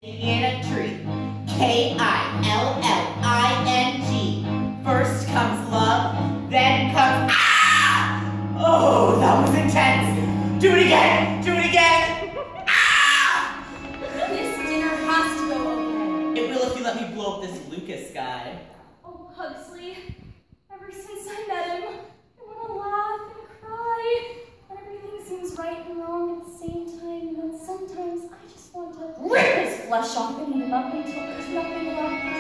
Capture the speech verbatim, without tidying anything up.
In a tree. K I L L I N G. First comes love, then comes ah! Oh, that was intense. Do it again. Do it again. Ah! This dinner has to go okay. It will if you let me blow up this Lucas guy. Oh, Pugsley. Ever since I met him, I want to laugh and cry. And everything seems right and wrong at the same time. And then sometimes I just want to rip his flesh off and eat him up until there's nothing left.